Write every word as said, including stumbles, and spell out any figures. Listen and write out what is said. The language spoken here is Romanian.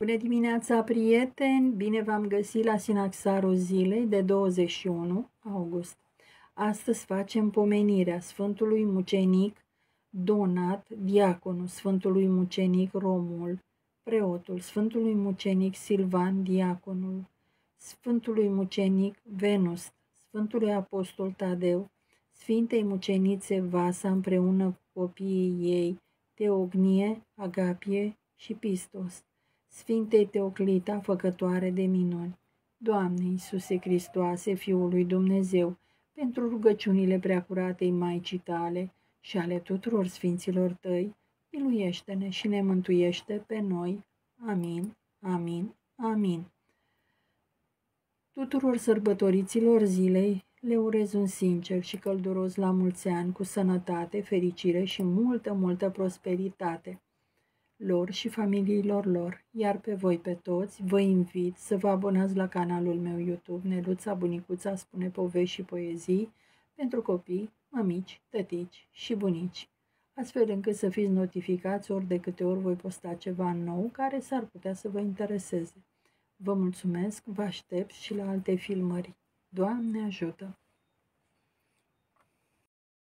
Bună dimineața, prieteni! Bine v-am găsit la Sinaxarul zilei de douăzeci și unu august. Astăzi facem pomenirea Sfântului Mucenic Donat, diaconul, Sfântului Mucenic Romul, preotul, Sfântului Mucenic Silvan, diaconul, Sfântului Mucenic Venus, Sfântului Apostol Tadeu, Sfintei Mucenițe Vasa împreună cu copiii ei, Teognie, Agapie și Pistos, Sfintei Teoclita, făcătoare de minuni. Doamne Iisuse Hristoase, Fiul lui Dumnezeu, pentru rugăciunile preacuratei Maicii tale și ale tuturor sfinților tăi, miluiește-ne și ne mântuiește pe noi. Amin, amin, amin. Tuturor sărbătoriților zilei le urez un sincer și călduros la mulți ani, cu sănătate, fericire și multă, multă prosperitate lor și familiilor lor, iar pe voi pe toți vă invit să vă abonați la canalul meu YouTube Neluța Bunicuța spune povești și poezii pentru copii, mămici, tătici și bunici, astfel încât să fiți notificați ori de câte ori voi posta ceva nou care s-ar putea să vă intereseze. Vă mulțumesc, vă aștept și la alte filmări. Doamne ajută!